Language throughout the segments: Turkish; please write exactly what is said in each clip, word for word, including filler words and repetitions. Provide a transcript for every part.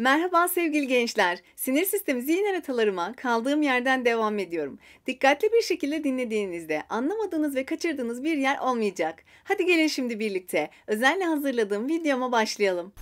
Merhaba sevgili gençler. Sinir sistemi zihin haritalarıma kaldığım yerden devam ediyorum. Dikkatli bir şekilde dinlediğinizde anlamadığınız ve kaçırdığınız bir yer olmayacak. Hadi gelin şimdi birlikte özenle hazırladığım videoma başlayalım.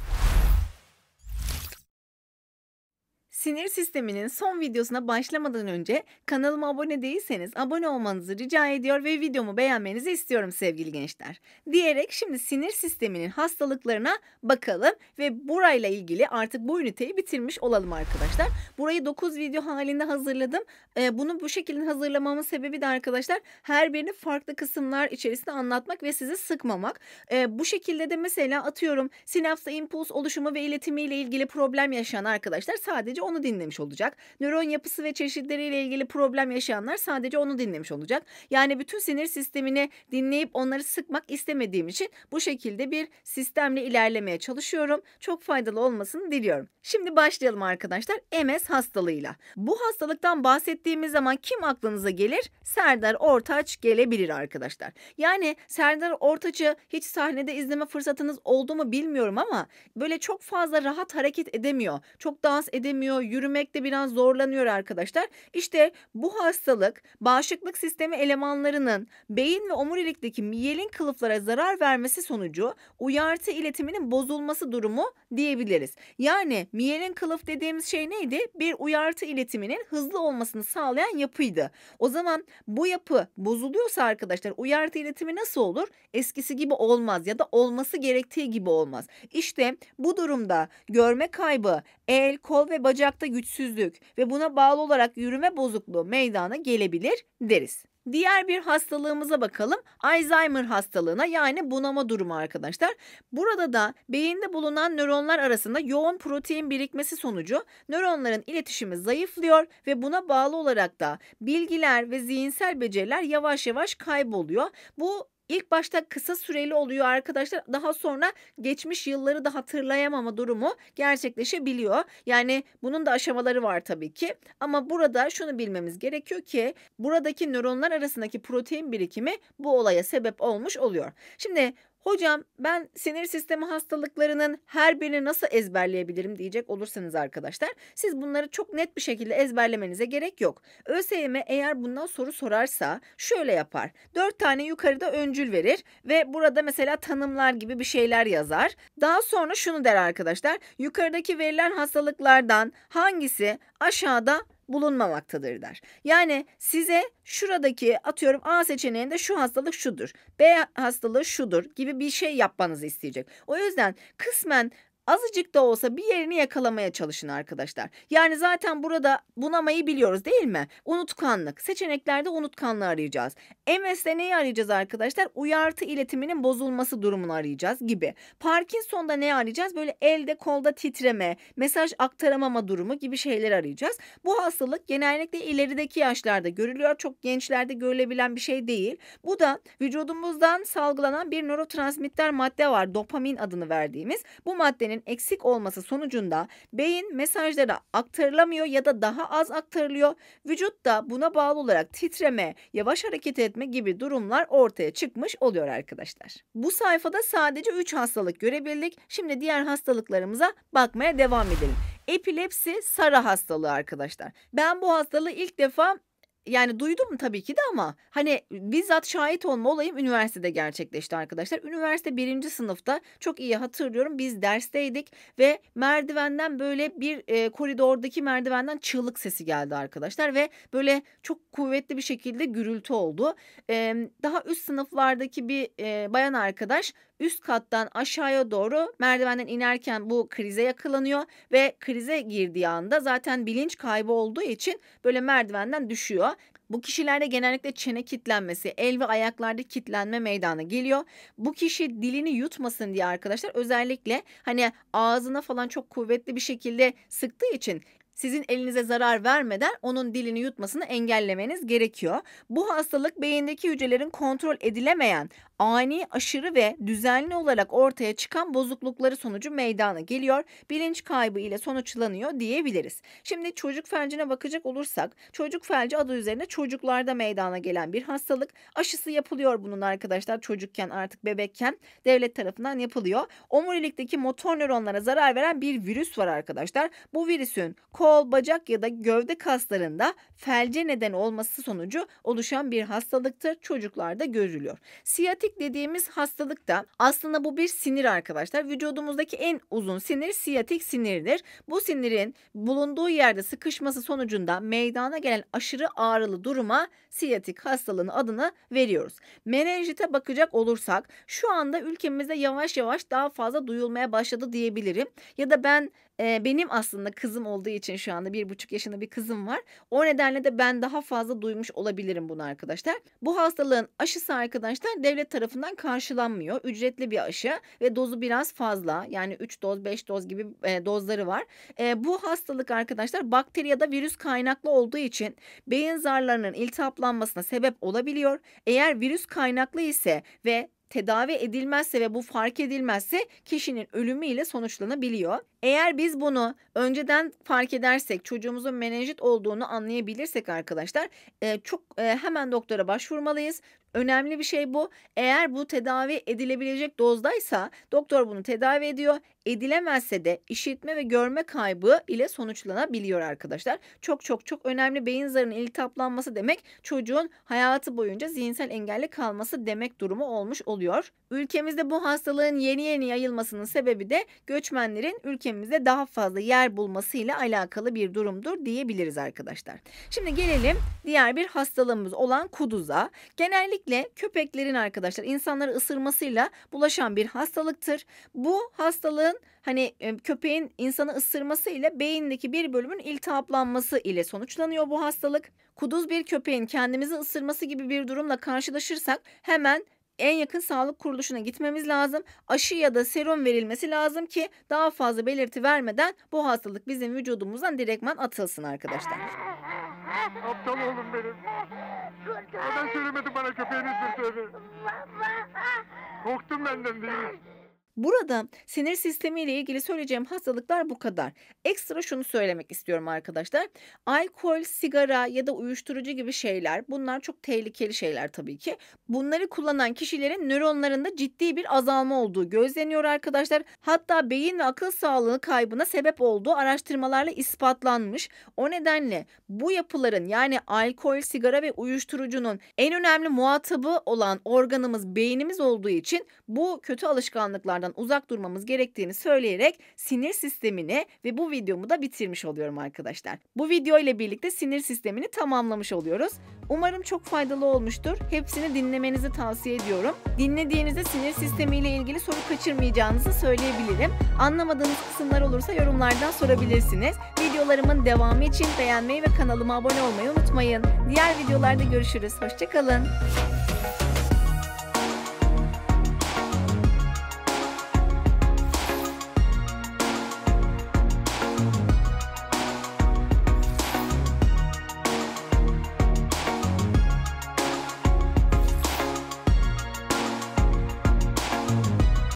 Sinir sisteminin son videosuna başlamadan önce kanalıma abone değilseniz abone olmanızı rica ediyor ve videomu beğenmenizi istiyorum sevgili gençler. Diyerek şimdi sinir sisteminin hastalıklarına bakalım ve burayla ilgili artık bu üniteyi bitirmiş olalım arkadaşlar. Burayı dokuz video halinde hazırladım. Ee, bunu bu şekilde hazırlamamın sebebi de arkadaşlar her birini farklı kısımlar içerisinde anlatmak ve sizi sıkmamak. Ee, bu şekilde de mesela atıyorum sinapsa impuls oluşumu ve iletimiyle ilgili problem yaşayan arkadaşlar sadece onu dinlemiş olacak. Nöron yapısı ve çeşitleriyle ilgili problem yaşayanlar sadece onu dinlemiş olacak. Yani bütün sinir sistemini dinleyip onları sıkmak istemediğim için bu şekilde bir sistemle ilerlemeye çalışıyorum. Çok faydalı olmasını diliyorum. Şimdi başlayalım arkadaşlar M S hastalığıyla. Bu hastalıktan bahsettiğimiz zaman kim aklınıza gelir? Serdar Ortaç gelebilir arkadaşlar. Yani Serdar Ortaç'ı hiç sahnede izleme fırsatınız oldu mu bilmiyorum ama böyle çok fazla rahat hareket edemiyor. Çok dans edemiyor, yürümekte biraz zorlanıyor arkadaşlar. İşte bu hastalık bağışıklık sistemi elemanlarının beyin ve omurilikteki miyelin kılıflara zarar vermesi sonucu uyartı iletiminin bozulması durumu diyebiliriz. Yani miyelin kılıf dediğimiz şey neydi? Bir uyartı iletiminin hızlı olmasını sağlayan yapıydı. O zaman bu yapı bozuluyorsa arkadaşlar uyartı iletimi nasıl olur? Eskisi gibi olmaz ya da olması gerektiği gibi olmaz. İşte bu durumda görme kaybı, el, kol ve bacakta güçsüzlük ve buna bağlı olarak yürüme bozukluğu meydana gelebilir deriz. Diğer bir hastalığımıza bakalım. Alzheimer hastalığına yani bunama durumu arkadaşlar. Burada da beyinde bulunan nöronlar arasında yoğun protein birikmesi sonucu nöronların iletişimi zayıflıyor ve buna bağlı olarak da bilgiler ve zihinsel beceriler yavaş yavaş kayboluyor. Bu İlk başta kısa süreli oluyor arkadaşlar. Daha sonra geçmiş yılları da hatırlayamama durumu gerçekleşebiliyor. Yani bunun da aşamaları var tabii ki. Ama burada şunu bilmemiz gerekiyor ki buradaki nöronlar arasındaki protein birikimi bu olaya sebep olmuş oluyor. Şimdi hocam ben sinir sistemi hastalıklarının her birini nasıl ezberleyebilirim diyecek olursanız arkadaşlar siz bunları çok net bir şekilde ezberlemenize gerek yok. ÖSYM eğer bundan soru sorarsa şöyle yapar. Dört tane yukarıda öncül verir ve burada mesela tanımlar gibi bir şeyler yazar. Daha sonra şunu der arkadaşlar. Yukarıdaki verilen hastalıklardan hangisi aşağıda bulunmamaktadır der. Yani size şuradaki atıyorum A seçeneğinde şu hastalık şudur, B hastalığı şudur gibi bir şey yapmanızı isteyecek. O yüzden kısmen azıcık da olsa bir yerini yakalamaya çalışın arkadaşlar. Yani zaten burada bunamayı biliyoruz değil mi? Unutkanlık. Seçeneklerde unutkanlığı arayacağız. M S'de neyi arayacağız arkadaşlar? Uyartı iletiminin bozulması durumunu arayacağız gibi. Parkinson'da ne arayacağız? Böyle elde kolda titreme, mesaj aktaramama durumu gibi şeyler arayacağız. Bu hastalık genellikle ilerideki yaşlarda görülüyor. Çok gençlerde görülebilen bir şey değil. Bu da vücudumuzdan salgılanan bir nörotransmitter madde var. Dopamin adını verdiğimiz. Bu maddenin eksik olması sonucunda beyin mesajlara aktarılamıyor ya da daha az aktarılıyor. Vücut da buna bağlı olarak titreme, yavaş hareket etme gibi durumlar ortaya çıkmış oluyor arkadaşlar. Bu sayfada sadece üç hastalık görebildik. Şimdi diğer hastalıklarımıza bakmaya devam edelim. Epilepsi sarı hastalığı arkadaşlar. Ben bu hastalığı ilk defa yani duydum tabii ki de ama hani bizzat şahit olma olayım üniversitede gerçekleşti arkadaşlar. Üniversite birinci sınıfta çok iyi hatırlıyorum. Biz dersteydik ve merdivenden böyle bir e, koridordaki merdivenden çığlık sesi geldi arkadaşlar ve böyle çok kuvvetli bir şekilde gürültü oldu. E, daha üst sınıflardaki bir e, bayan arkadaş üst kattan aşağıya doğru merdivenden inerken bu krize yakalanıyor ve krize girdiği anda zaten bilinç kaybı olduğu için böyle merdivenden düşüyor. Bu kişilerde genellikle çene kilitlenmesi, el ve ayaklarda kilitlenme meydana geliyor. Bu kişi dilini yutmasın diye arkadaşlar özellikle hani ağzına falan çok kuvvetli bir şekilde sıktığı için sizin elinize zarar vermeden onun dilini yutmasını engellemeniz gerekiyor. Bu hastalık beyindeki hücrelerin kontrol edilemeyen ani, aşırı ve düzenli olarak ortaya çıkan bozuklukları sonucu meydana geliyor, bilinç kaybı ile sonuçlanıyor diyebiliriz. Şimdi çocuk felcine bakacak olursak, çocuk felci adı üzerine çocuklarda meydana gelen bir hastalık. Aşısı yapılıyor bunun arkadaşlar, çocukken, artık bebekken devlet tarafından yapılıyor. Omurilikteki motor nöronlara zarar veren bir virüs var arkadaşlar. Bu virüsün kol, bacak ya da gövde kaslarında felce neden olması sonucu oluşan bir hastalıktır. Çocuklarda görülüyor. Siyatik dediğimiz hastalık da aslında bu bir sinir arkadaşlar. Vücudumuzdaki en uzun sinir siyatik sinirdir. Bu sinirin bulunduğu yerde sıkışması sonucunda meydana gelen aşırı ağrılı duruma siyatik hastalığın adını veriyoruz. Menenjite bakacak olursak şu anda ülkemizde yavaş yavaş daha fazla duyulmaya başladı diyebilirim. Ya da ben e, benim aslında kızım olduğu için şu anda bir buçuk yaşında bir kızım var. O nedenle de ben daha fazla duymuş olabilirim bunu arkadaşlar. Bu hastalığın aşısı arkadaşlar devlet tarafından karşılanmıyor. Ücretli bir aşı ve dozu biraz fazla. Yani üç doz, beş doz gibi e, dozları var. E, bu hastalık arkadaşlar bakteri ya da virüs kaynaklı olduğu için beyin zarlarının iltihaplanmasına sebep olabiliyor. Eğer virüs kaynaklı ise ve tedavi edilmezse ve bu fark edilmezse kişinin ölümüyle sonuçlanabiliyor. Eğer biz bunu önceden fark edersek, çocuğumuzun menenjit olduğunu anlayabilirsek arkadaşlar, e, çok e, hemen doktora başvurmalıyız. Önemli bir şey bu. Eğer bu tedavi edilebilecek dozdaysa doktor bunu tedavi ediyor. Edilemezse de işitme ve görme kaybı ile sonuçlanabiliyor arkadaşlar. Çok çok çok önemli. Beyin zarının iltihaplanması demek çocuğun hayatı boyunca zihinsel engelli kalması demek durumu olmuş oluyor. Ülkemizde bu hastalığın yeni yeni yayılmasının sebebi de göçmenlerin ülkemizde daha fazla yer bulmasıyla alakalı bir durumdur diyebiliriz arkadaşlar. Şimdi gelelim diğer bir hastalığımız olan kuduza. Genellikle köpeklerin arkadaşlar insanları ısırmasıyla bulaşan bir hastalıktır. Bu hastalığın hani köpeğin insanı ısırmasıyla beyindeki bir bölümün iltihaplanması ile sonuçlanıyor bu hastalık. Kuduz bir köpeğin kendimizi ısırması gibi bir durumla karşılaşırsak hemen en yakın sağlık kuruluşuna gitmemiz lazım. Aşı ya da serum verilmesi lazım ki daha fazla belirti vermeden bu hastalık bizim vücudumuzdan direktman atılsın arkadaşlar. Aptal oğlum benim. Neden söylemedin bana köpeğini ısırdığını? Korktun benden değil mi? Burada sinir sistemi ile ilgili söyleyeceğim hastalıklar bu kadar. Ekstra şunu söylemek istiyorum arkadaşlar. Alkol, sigara ya da uyuşturucu gibi şeyler, bunlar çok tehlikeli şeyler tabii ki. Bunları kullanan kişilerin nöronlarında ciddi bir azalma olduğu gözleniyor arkadaşlar. Hatta beyin ve akıl sağlığı kaybına sebep olduğu araştırmalarla ispatlanmış. O nedenle bu yapıların, yani alkol, sigara ve uyuşturucunun en önemli muhatabı olan organımız beynimiz olduğu için bu kötü alışkanlıklardan uzak durmamız gerektiğini söyleyerek sinir sistemini ve bu videomu da bitirmiş oluyorum arkadaşlar. Bu video ile birlikte sinir sistemini tamamlamış oluyoruz. Umarım çok faydalı olmuştur. Hepsini dinlemenizi tavsiye ediyorum. Dinlediğinizde sinir sistemi ile ilgili soru kaçırmayacağınızı söyleyebilirim. Anlamadığınız kısımlar olursa yorumlardan sorabilirsiniz. Videolarımın devamı için beğenmeyi ve kanalıma abone olmayı unutmayın. Diğer videolarda görüşürüz. Hoşça kalın.